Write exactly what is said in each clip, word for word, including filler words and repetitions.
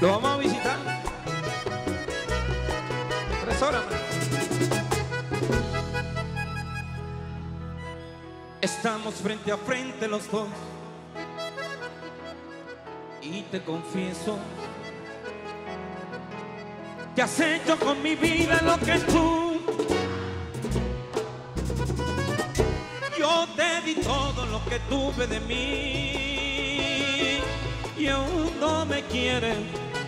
Lo vamos a visitar. Tres horas más. Estamos frente a frente los dos. Y te confieso que has hecho con mi vida lo que tú. Yo te di todo lo que tuve de mí y aún no me quieres.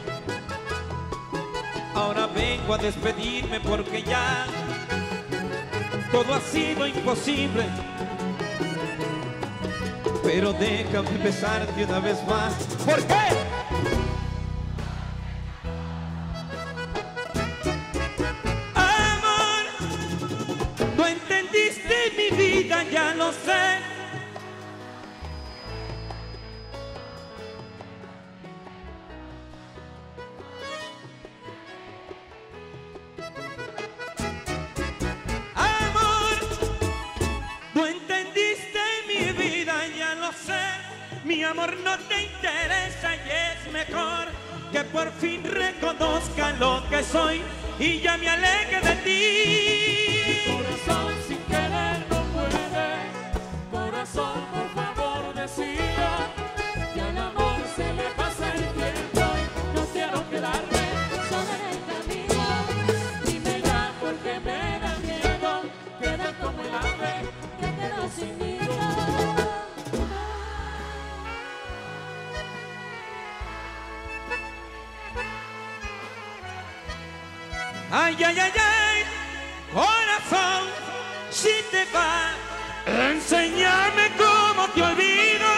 Ahora vengo a despedirme porque ya todo ha sido imposible. Pero déjame besarte una vez más. ¿Por qué? Amor, no entendiste mi vida, ya lo sé. Mi amor no te interesa y es mejor que por fin reconozca lo que soy y ya me aleje de ti. Corazón sin querer no puede, corazón por favor decía que al amor se le pasa el tiempo y no quiero quedarme sola en el camino. Dime ya porque me da miedo quedar como el ave que quedó sin nido. Ay, ay, ay, ay, corazón, si te va, enséñame cómo te olvido.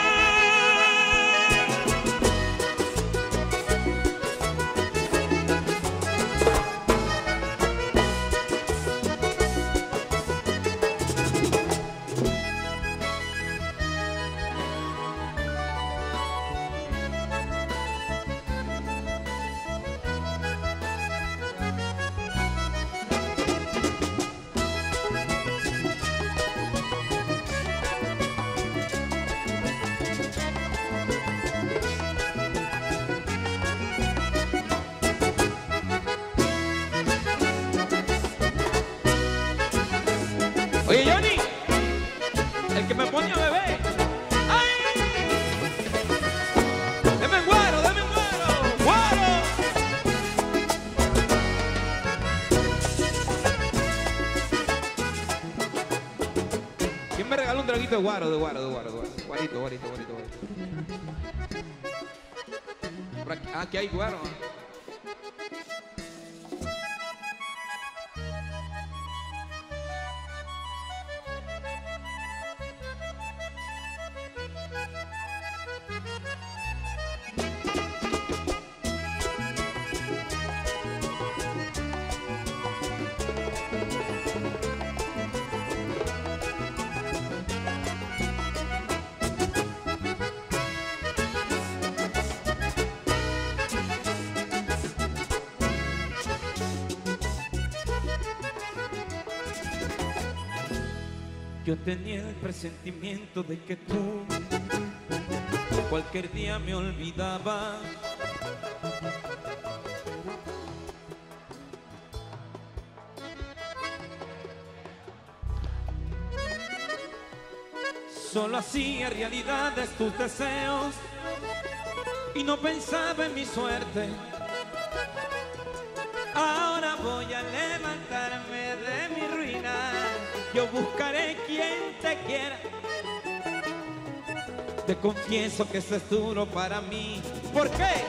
Oye, Johnny, el que me pone a beber. ¡Ay! ¡Deme el guaro, deme el guaro! ¡Guaro! ¿Quién me regaló un traguito de guaro, de guaro, de guaro, de guaro? Guarito, guarito, guarito, guarito. Por aquí, aquí hay guaro. Yo tenía el presentimiento de que tú cualquier día me olvidabas. Solo hacía realidades tus deseos y no pensaba en mi suerte. Ahora voy a levantarme de mi ruina. Yo buscaré quien te quiera. Te confieso que esto es duro para mí. ¿Por qué?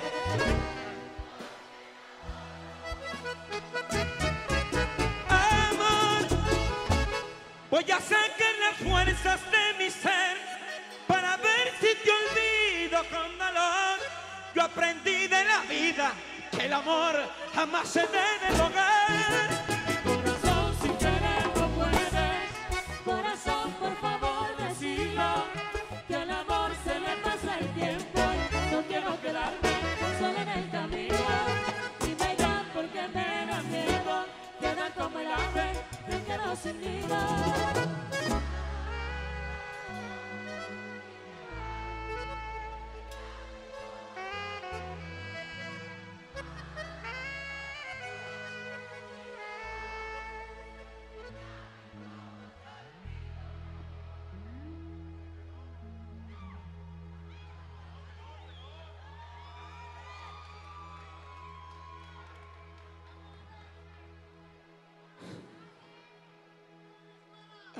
Amor, voy a sacar las fuerzas de mi ser para ver si te olvido con dolor. Yo aprendí de la vida que el amor jamás se debe rogar. Corazón sin querer no puedes, corazón por favor decilo, que al amor se le pasa el tiempo y no quiero quedarme sola en el camino. Dime ya porque me da miedo quedar como el ave que quedó sin nido.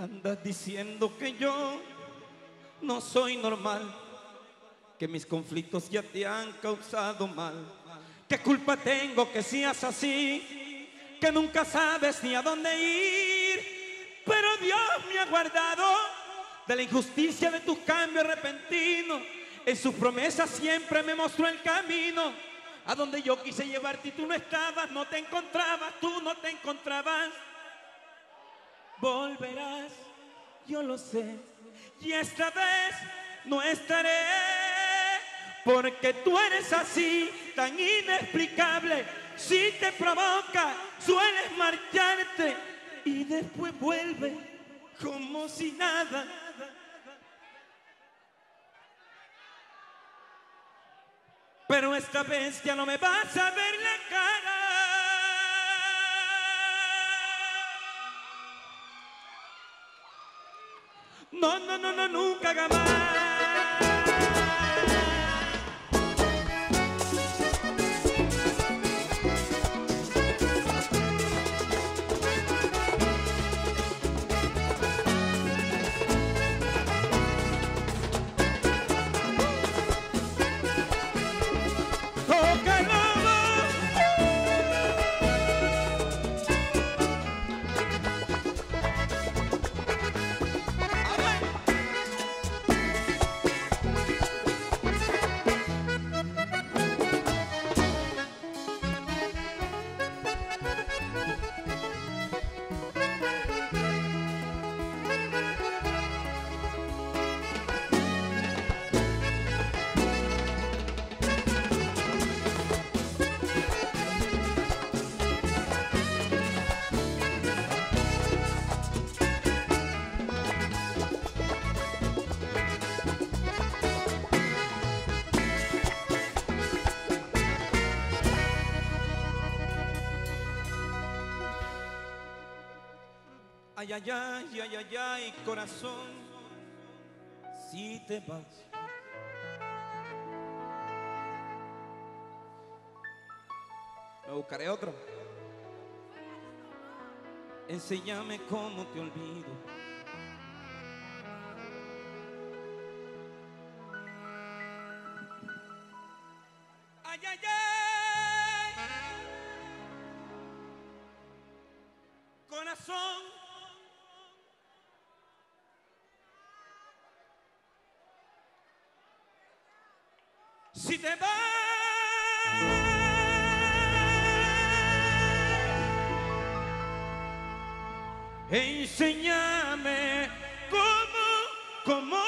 Andas diciendo que yo no soy normal, que mis conflictos ya te han causado mal. ¿Qué culpa tengo que seas así? Que nunca sabes ni a dónde ir. Pero Dios me ha guardado de la injusticia de tu cambio repentino. En sus promesas siempre me mostró el camino. A donde yo quise llevarte y tú no estabas, no te encontrabas, tú no te encontrabas. Volverás, yo lo sé, y esta vez no estaré, porque tú eres así, tan inexplicable. Si te provoca, sueles marcharte y después vuelve como si nada. Pero esta vez ya no me vas a ver la cara. No, no, no, no, nunca jamás. Ay, ay, ay, ay, ay, ay, corazón, si te vas. Me buscaré otro. Enséñame cómo te olvido. Ay, ay, ay, corazón. Si te vas, enséñame cómo, cómo